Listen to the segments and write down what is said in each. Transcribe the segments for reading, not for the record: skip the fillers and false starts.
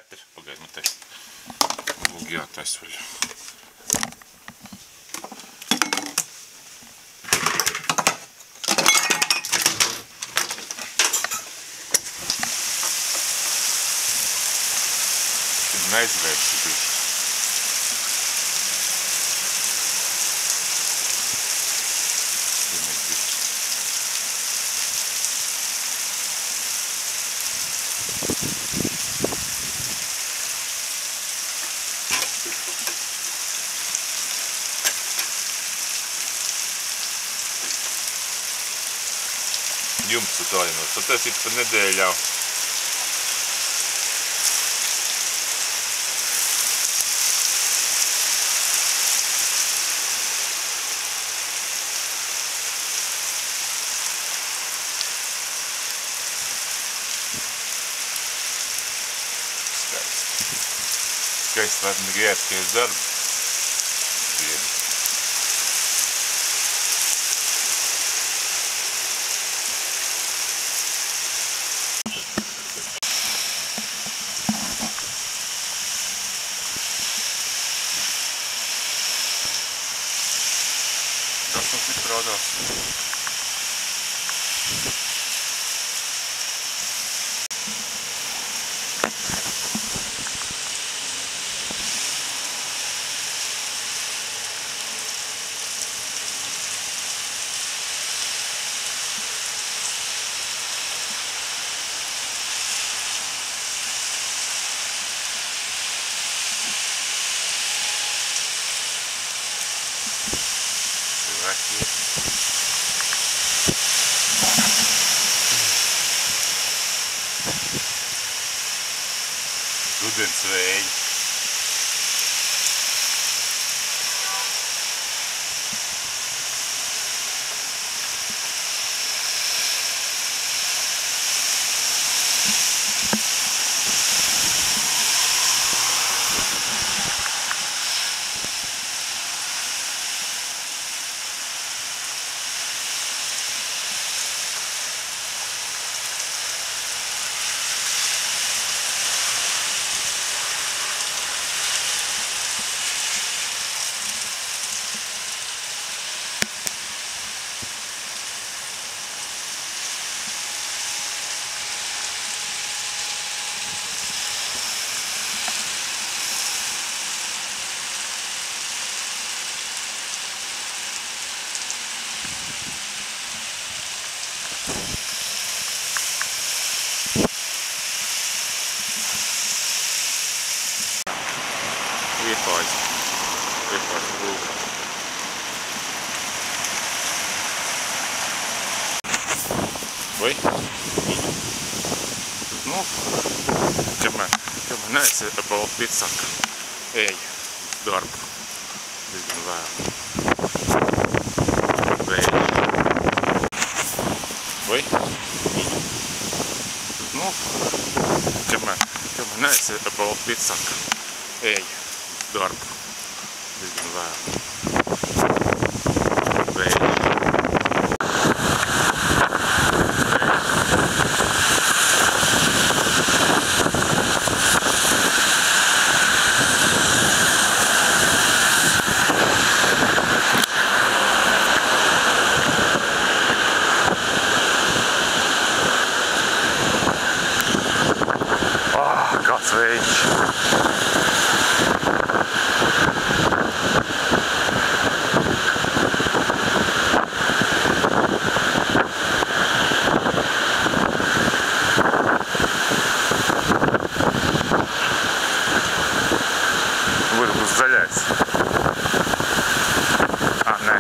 4. Pagaid, man te lūgi jātaisvaļ. Neizvērsi bišķi. Jumts atvaļinot. Sataisīt par nedēļā. Skaisti var ne grētiskais darbs. Tas mums ir prādās. Rudens vēji. Liepājas pulka. Vai? Nu, kamēr neesi apbalvu pitsaka, ej uz darbu. Diezgan vēl. Vēļ. Vai? Nu, kamēr neesi apbalvu pitsaka, ej uz darbu. Diezgan vēl. Vēļ. Kāds vējš. Būs zaļais. Nē.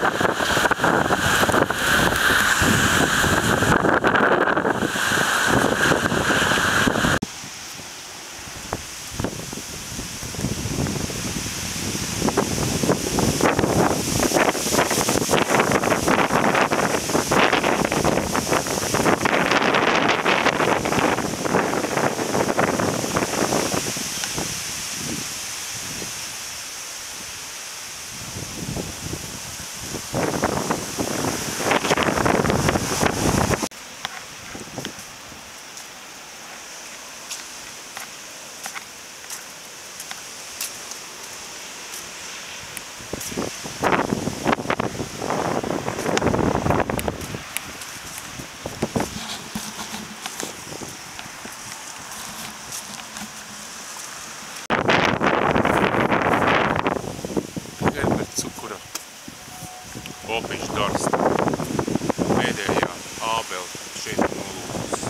Popiņš darsta. Pēdējā ābele šeit ir nolūkus.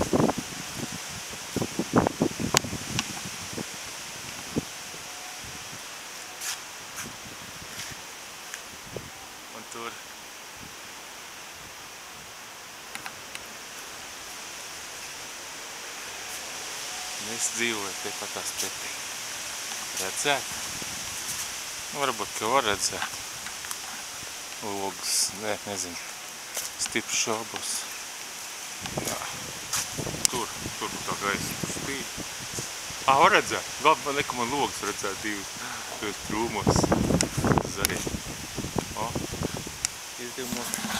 Un tur es dzīvoju tepat tās pretī. Redzēt? Varbūt, ka var redzēt. Logus, nezinu. Stiprs šaubos. Jā. Tur tā gaisa spīd. Var redzēt. Galvā neko man logus redzēt divas trūmos. Zarīt. Izdevumos.